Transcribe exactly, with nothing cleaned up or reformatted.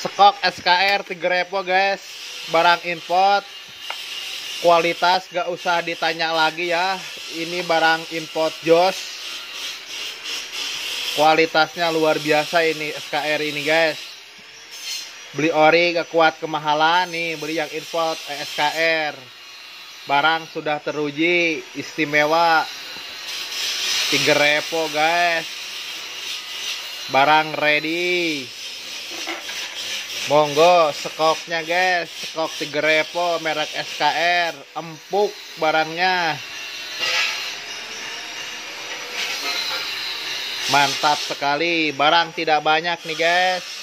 Skok S K R tiga repo guys, barang import, kualitas gak usah ditanya lagi ya. Ini barang import Jos, kualitasnya luar biasa ini S K R ini guys. Beli ori gak kuat kemahalan nih, beli yang import eh, S K R. Barang sudah teruji, istimewa, tiga repo guys. Barang ready. Monggo skoknya guys, skok tiga repo merek S K R, empuk barangnya. Mantap sekali, barang tidak banyak nih guys.